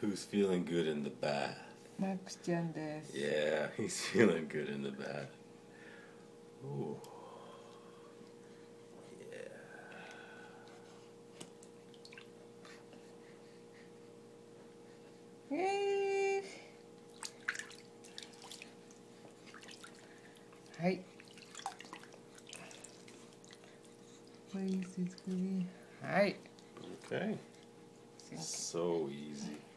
Who's feeling good in the bath? マックスちゃんです。 Yeah, he's feeling good in the bath. Ooh. Yeah. はい。はい。 Okay. So easy.